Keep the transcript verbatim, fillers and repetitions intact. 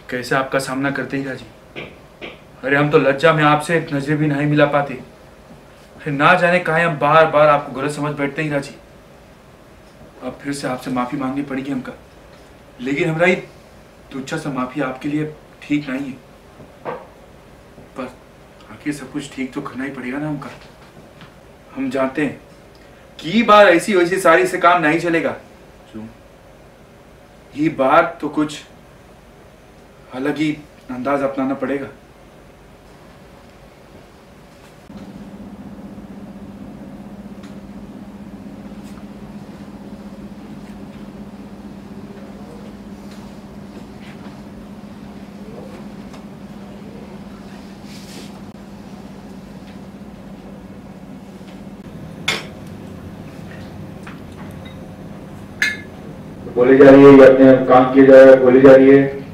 कैसे आपका सामना करते हीरा जी। अरे हम तो लज्जा में आपसे नजर भी नहीं मिला पाते। अरे ना जाने कहा हम बार बार आपको गलत समझ बैठते हीरा जी। अब फिर से आपसे माफी मांगनी पड़ेगी हमका, लेकिन हमारा ये तुच्छा सा माफी आपके लिए ठीक नहीं है। पर आखिर सब कुछ ठीक तो करना ही पड़ेगा ना हमका। हम जानते हैं कि ये बार ऐसी वैसी सारी से काम नहीं चलेगा। ये बार तो कुछ अलग ही अंदाज अपनाना पड़ेगा। बोली जा रही है, ये अपने काम किए जा रहा है, बोली जा रही है।